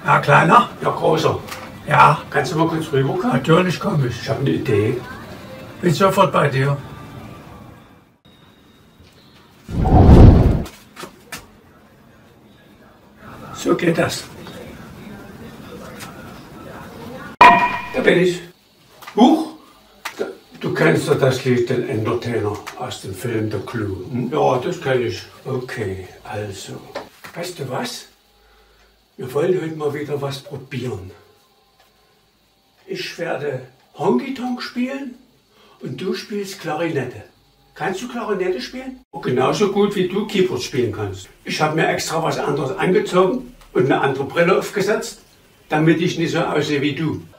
Ja, Kleiner? Ja, Großer. Ja, Kannst du mal kurz rüberkommen? natürlich komme ich. Ich habe eine Idee. Bin sofort bei dir. So geht das. Da bin ich. Huch! Du kennst doch das Lied, den Entertainer aus dem Film Der Clou. Hm? Ja, das kenne ich. Okay, also. Weißt du was? Wir wollen heute mal wieder was probieren. Ich werde Honky-Tonk spielen und du spielst Klarinette. Kannst du Klarinette spielen? Genauso gut wie du Keyboard spielen kannst. Ich habe mir extra was anderes angezogen und eine andere Brille aufgesetzt, damit ich nicht so aussehe wie du.